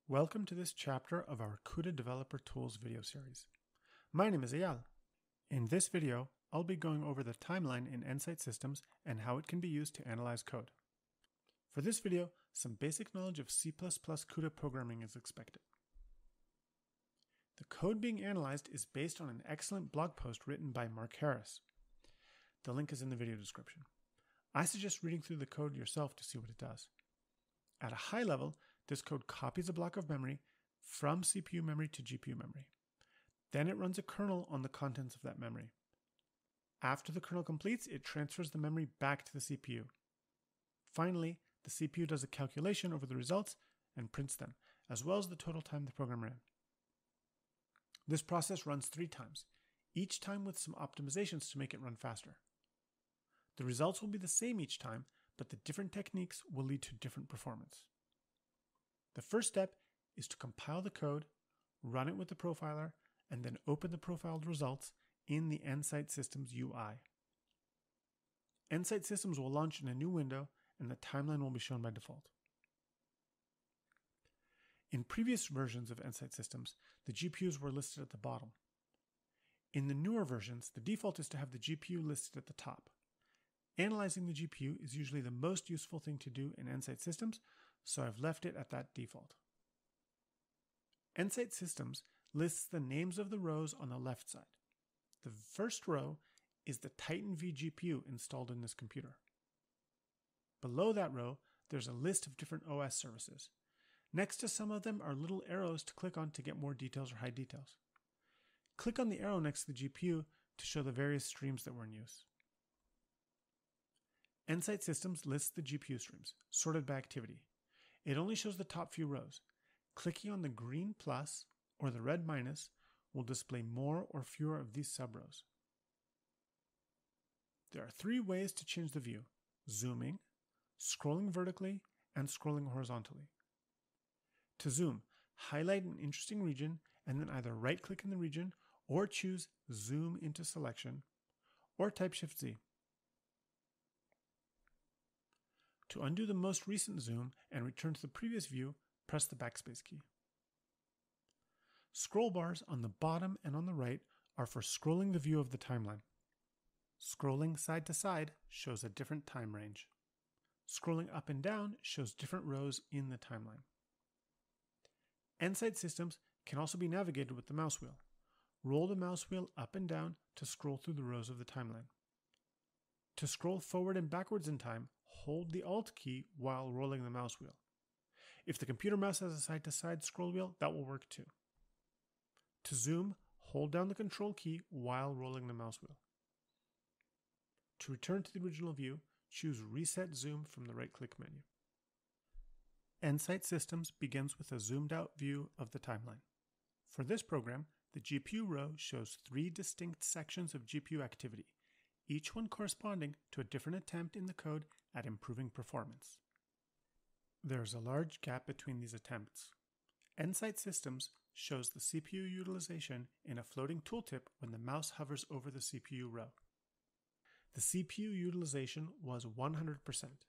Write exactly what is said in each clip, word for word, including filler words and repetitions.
Welcome to this chapter of our CUDA Developer Tools video series. My name is Eyal. In this video, I'll be going over the timeline in Nsight Systems and how it can be used to analyze code. For this video, some basic knowledge of C plus plus CUDA programming is expected. The code being analyzed is based on an excellent blog post written by Mark Harris. The link is in the video description. I suggest reading through the code yourself to see what it does. At a high level, this code copies a block of memory from C P U memory to G P U memory. Then it runs a kernel on the contents of that memory. After the kernel completes, it transfers the memory back to the C P U. Finally, the C P U does a calculation over the results and prints them, as well as the total time the program ran. This process runs three times, each time with some optimizations to make it run faster. The results will be the same each time, but the different techniques will lead to different performance. The first step is to compile the code, run it with the profiler, and then open the profiled results in the Nsight Systems U I. Nsight Systems will launch in a new window, and the timeline will be shown by default. In previous versions of Nsight Systems, the G P Us were listed at the bottom. In the newer versions, the default is to have the G P U listed at the top. Analyzing the G P U is usually the most useful thing to do in Nsight Systems, so I've left it at that default. Nsight Systems lists the names of the rows on the left side. The first row is the Titan V G P U installed in this computer. Below that row, there's a list of different O S services. Next to some of them are little arrows to click on to get more details or hide details. Click on the arrow next to the G P U to show the various streams that were in use. Nsight Systems lists the G P U streams, sorted by activity. It only shows the top few rows. Clicking on the green plus or the red minus will display more or fewer of these subrows. There are three ways to change the view: zooming, scrolling vertically, and scrolling horizontally. To zoom, highlight an interesting region and then either right-click in the region or choose Zoom into Selection or type Shift Z. To undo the most recent zoom and return to the previous view, press the backspace key. Scroll bars on the bottom and on the right are for scrolling the view of the timeline. Scrolling side to side shows a different time range. Scrolling up and down shows different rows in the timeline. Nsight Systems can also be navigated with the mouse wheel. Roll the mouse wheel up and down to scroll through the rows of the timeline. To scroll forward and backwards in time, hold the Alt key while rolling the mouse wheel. If the computer mouse has a side-to-side scroll wheel, that will work too. To zoom, hold down the Control key while rolling the mouse wheel. To return to the original view, choose Reset Zoom from the right-click menu. Nsight Systems begins with a zoomed-out view of the timeline. For this program, the G P U row shows three distinct sections of G P U activity, each one corresponding to a different attempt in the code at improving performance. There is a large gap between these attempts. Nsight Systems shows the C P U utilization in a floating tooltip when the mouse hovers over the C P U row. The C P U utilization was one hundred percent.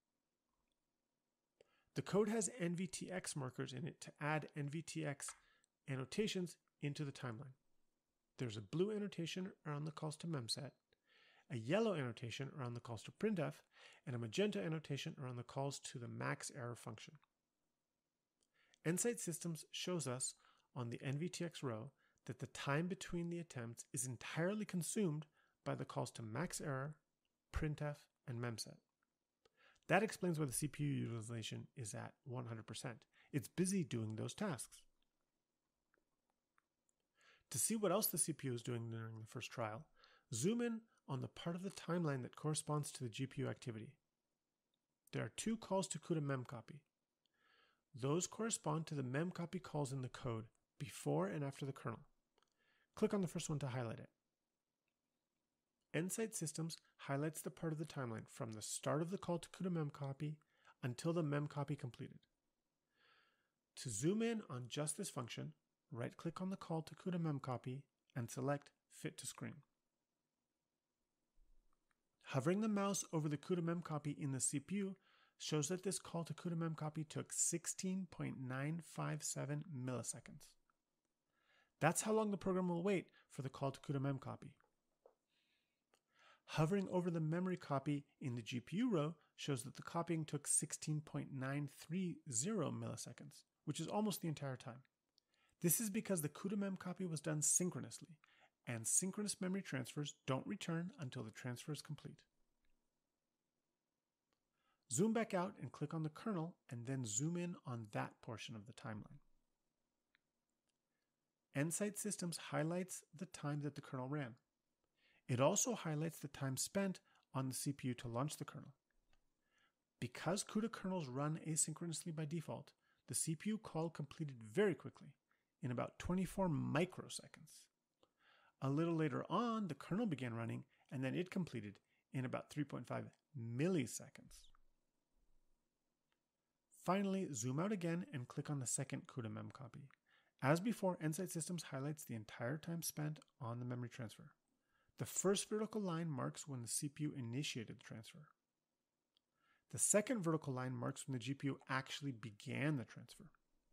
The code has N V T X markers in it to add N V T X annotations into the timeline. There's a blue annotation around the calls to memset, a yellow annotation around the calls to printf, and a magenta annotation around the calls to the max error function. Nsight Systems shows us on the N V T X row that the time between the attempts is entirely consumed by the calls to max error, printf, and memset. That explains why the C P U utilization is at one hundred percent. It's busy doing those tasks. To see what else the C P U is doing during the first trial, zoom in on the part of the timeline that corresponds to the G P U activity. There are two calls to CUDA Memcpy. Those correspond to the Memcpy calls in the code before and after the kernel. Click on the first one to highlight it. Nsight Systems highlights the part of the timeline from the start of the call to CUDA Memcpy until the Memcpy completed. To zoom in on just this function, right-click on the call to CUDA Memcpy and select Fit to Screen. Hovering the mouse over the CUDA Memcpy in the C P U shows that this call to CUDA Memcpy took sixteen point nine five seven milliseconds. That's how long the program will wait for the call to CUDA Memcpy. Hovering over the memory copy in the G P U row shows that the copying took sixteen point nine three zero milliseconds, which is almost the entire time. This is because the CUDA Memcpy was done synchronously, and synchronous memory transfers don't return until the transfer is complete. Zoom back out and click on the kernel, and then zoom in on that portion of the timeline. Nsight Systems highlights the time that the kernel ran. It also highlights the time spent on the C P U to launch the kernel. Because CUDA kernels run asynchronously by default, the C P U call completed very quickly, in about twenty-four microseconds. A little later on, the kernel began running, and then it completed in about three point five milliseconds. Finally, zoom out again and click on the second CUDA Memcpy. As before, Nsight Systems highlights the entire time spent on the memory transfer. The first vertical line marks when the C P U initiated the transfer. The second vertical line marks when the G P U actually began the transfer.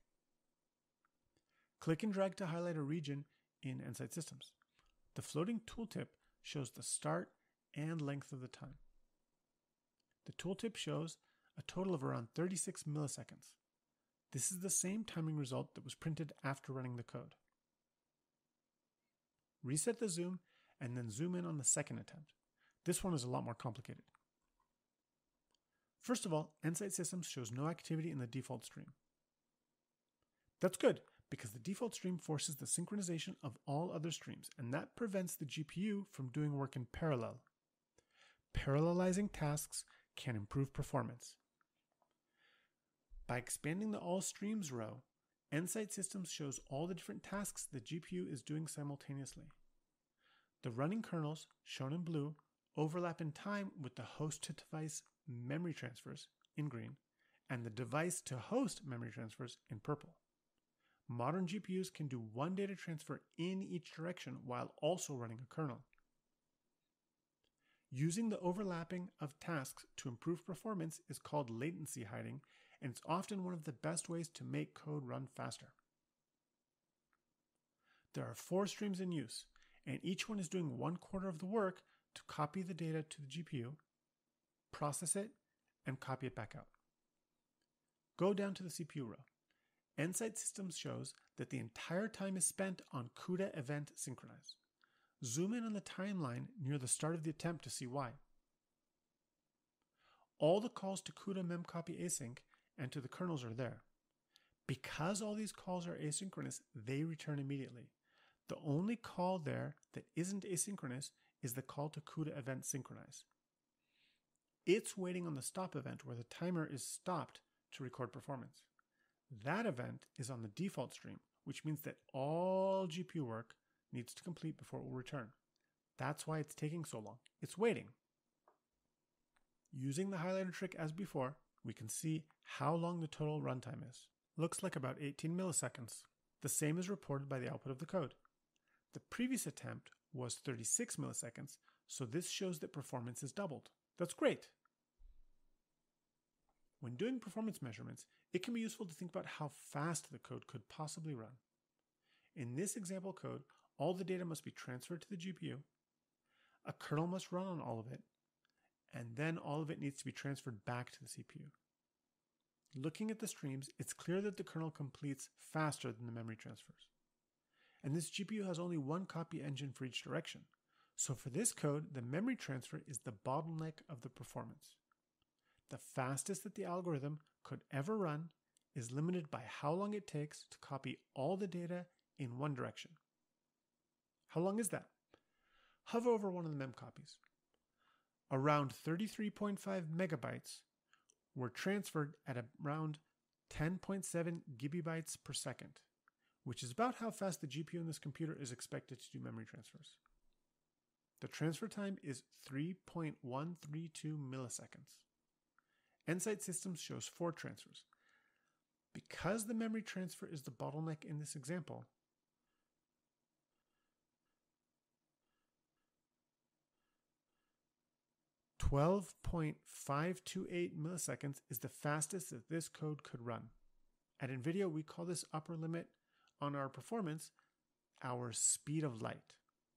Click and drag to highlight a region in Nsight Systems. The floating tooltip shows the start and length of the time. The tooltip shows a total of around thirty-six milliseconds. This is the same timing result that was printed after running the code. Reset the zoom and then zoom in on the second attempt. This one is a lot more complicated. First of all, Nsight Systems shows no activity in the default stream. That's good, because the default stream forces the synchronization of all other streams, and that prevents the G P U from doing work in parallel. Parallelizing tasks can improve performance. By expanding the All Streams row, Nsight Systems shows all the different tasks the G P U is doing simultaneously. The running kernels, shown in blue, overlap in time with the host-to-device memory transfers, in green, and the device-to-host memory transfers, in purple. Modern G P Us can do one data transfer in each direction while also running a kernel. Using the overlapping of tasks to improve performance is called latency hiding, and it's often one of the best ways to make code run faster. There are four streams in use, and each one is doing one quarter of the work to copy the data to the G P U, process it, and copy it back out. Go down to the C P U row. Nsight Systems shows that the entire time is spent on CUDA event synchronize. Zoom in on the timeline near the start of the attempt to see why. All the calls to CUDA Memcpy async and to the kernels are there. Because all these calls are asynchronous, they return immediately. The only call there that isn't asynchronous is the call to CUDA event synchronize. It's waiting on the stop event where the timer is stopped to record performance. That event is on the default stream, which means that all G P U work needs to complete before it will return. That's why it's taking so long. It's waiting. Using the highlighter trick as before, we can see how long the total runtime is. Looks like about eighteen milliseconds. The same is reported by the output of the code. The previous attempt was thirty-six milliseconds, so this shows that performance is doubled. That's great. When doing performance measurements, it can be useful to think about how fast the code could possibly run. In this example code, all the data must be transferred to the G P U, a kernel must run on all of it, and then all of it needs to be transferred back to the C P U. Looking at the streams, it's clear that the kernel completes faster than the memory transfers. And this G P U has only one copy engine for each direction. So for this code, the memory transfer is the bottleneck of the performance. The fastest that the algorithm could ever run is limited by how long it takes to copy all the data in one direction. How long is that? Hover over one of the memcopies. Around thirty-three point five megabytes were transferred at around ten point seven gigabytes per second, which is about how fast the G P U in this computer is expected to do memory transfers. The transfer time is three point one three two milliseconds. Nsight Systems shows four transfers. Because the memory transfer is the bottleneck in this example, twelve point five two eight milliseconds is the fastest that this code could run. At NVIDIA, we call this upper limit on our performance our speed of light.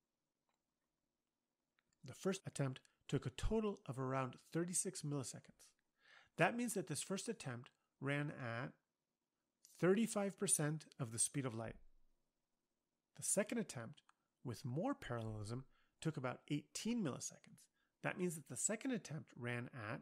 The first attempt took a total of around thirty-six milliseconds. That means that this first attempt ran at thirty-five percent of the speed of light. The second attempt, with more parallelism, took about eighteen milliseconds. That means that the second attempt ran at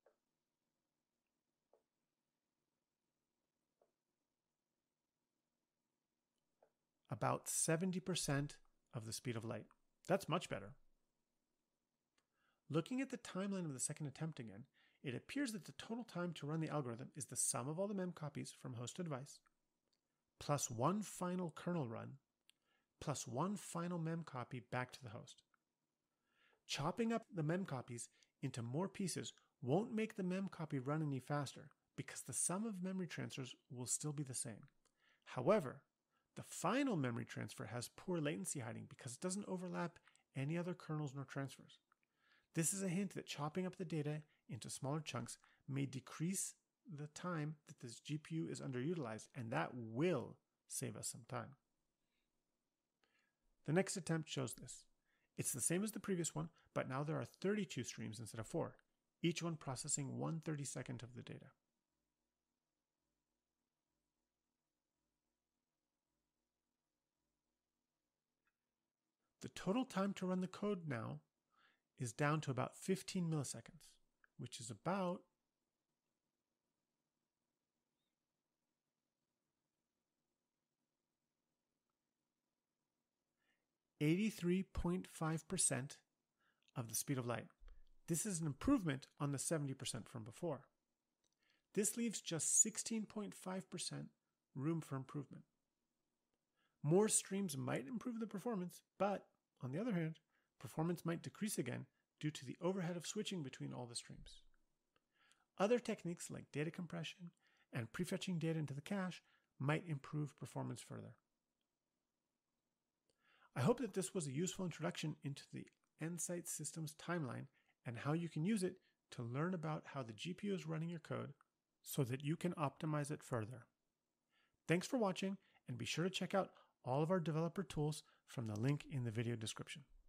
about seventy percent of the speed of light. That's much better. Looking at the timeline of the second attempt again, it appears that the total time to run the algorithm is the sum of all the memcopies from host to device, plus one final kernel run, plus one final memcopy back to the host. Chopping up the memcopies into more pieces won't make the memcopy run any faster because the sum of memory transfers will still be the same. However, the final memory transfer has poor latency hiding because it doesn't overlap any other kernels nor transfers. This is a hint that chopping up the data into smaller chunks may decrease the time that this G P U is underutilized, and that will save us some time. The next attempt shows this. It's the same as the previous one, but now there are thirty-two streams instead of four, each one processing one thirty-second of the data. The total time to run the code now is down to about fifteen milliseconds, which is about eighty-three point five percent of the speed of light. This is an improvement on the seventy percent from before. This leaves just sixteen point five percent room for improvement. More streams might improve the performance, but on the other hand, performance might decrease again due to the overhead of switching between all the streams. Other techniques like data compression and prefetching data into the cache might improve performance further. I hope that this was a useful introduction into the Nsight Systems timeline and how you can use it to learn about how the G P U is running your code so that you can optimize it further. Thanks for watching, and be sure to check out all of our developer tools from the link in the video description.